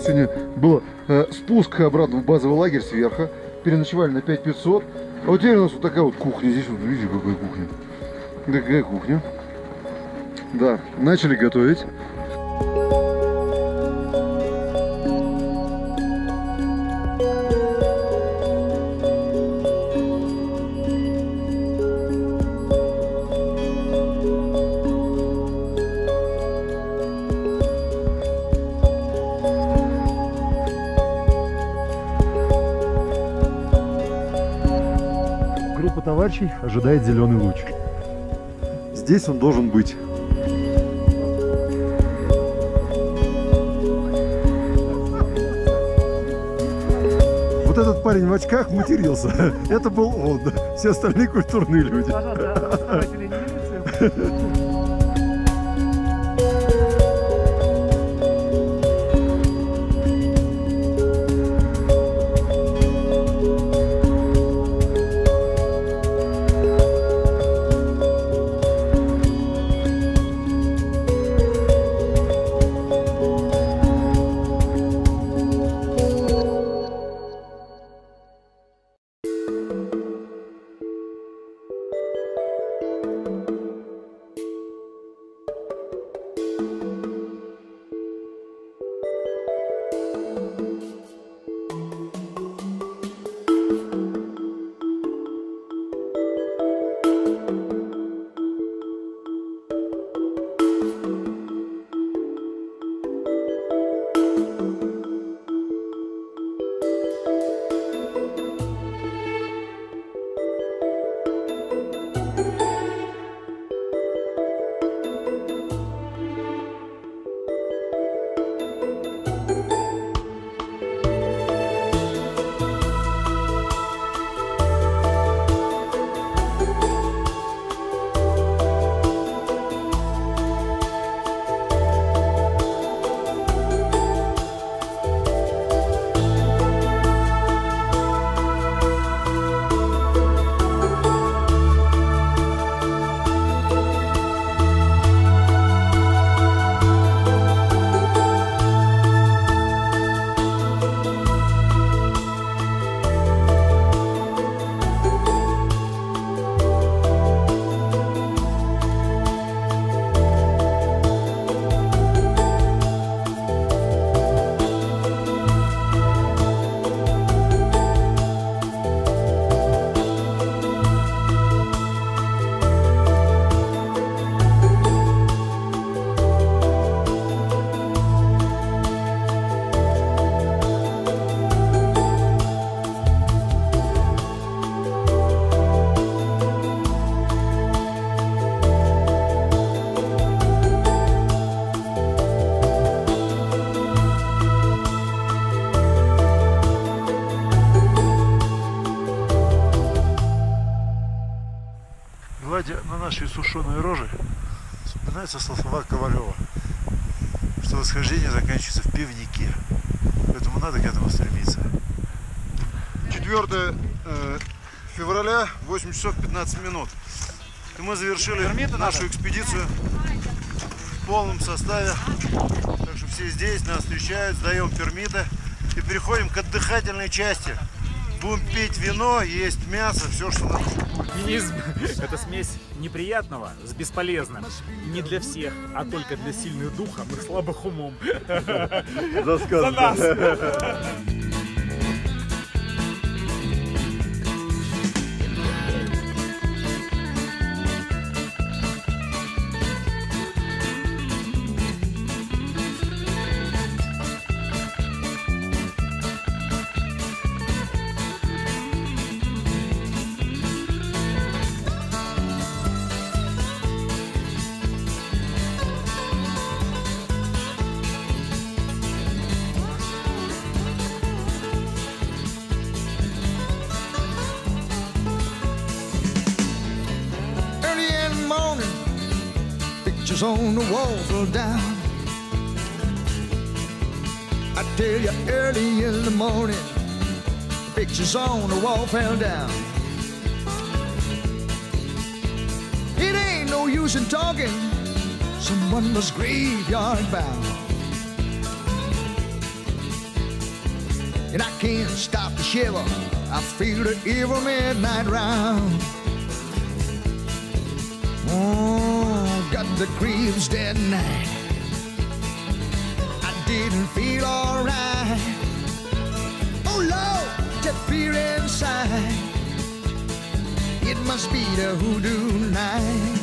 Сегодня был спуск обратно в базовый лагерь сверху. Переночевали на 5500. А вот теперь у нас вот такая вот кухня. Здесь вот, видите, какая кухня. Такая кухня. Да, начали готовить. Группа товарищей ожидает зеленый луч. Здесь он должен быть. Вот этот парень в очках матерился. Это был он. Все остальные культурные люди. Глядя на наши сушеные рожи, вспоминаются слова Ковалева, что восхождение заканчивается в пивнике. Поэтому надо к этому стремиться. 4 февраля, 8 часов 15 минут. И мы завершили нашу экспедицию в полном составе. Так что все здесь нас встречают, сдаем пермиты и переходим к отдыхательной части. Будем пить вино, есть мясо, все, что нам. Феминизм – это смесь неприятного с бесполезным. Не для всех, а только для сильных духом и слабых умом. За нас! Pictures on the wall fell down. I tell you, early in the morning, pictures on the wall fell down. It ain't no use in talking, someone was graveyard bound. and I can't stop the shiver. I feel it every midnight round. Oh, got the creeps that night. I didn't feel alright. Oh Lord, that fear inside. It must be the hoodoo night.